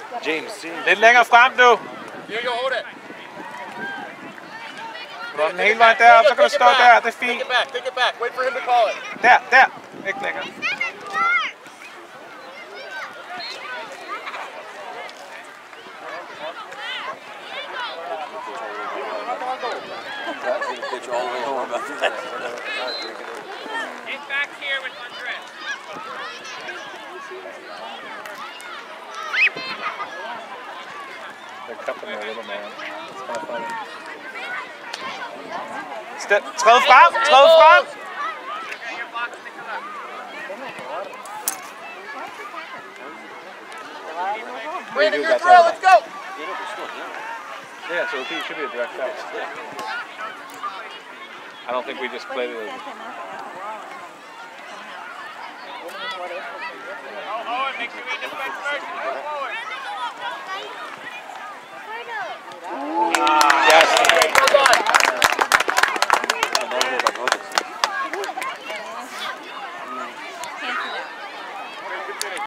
James. Lidt længere frem, du. Diego, hold it. Rund den hele vejen derop, så kan du stå der. Det er fint. Take it back. Wait for him to call it. Der. Ikke længere. Pitch all the way home about that. Get back here with Andres. They're cupping their little man. It's kind of funny. Træd frem! Brandon, your throw. Let's go. Yeah, so it should be a direct foul. I don't think we just played it. Oh, make sure we defend first.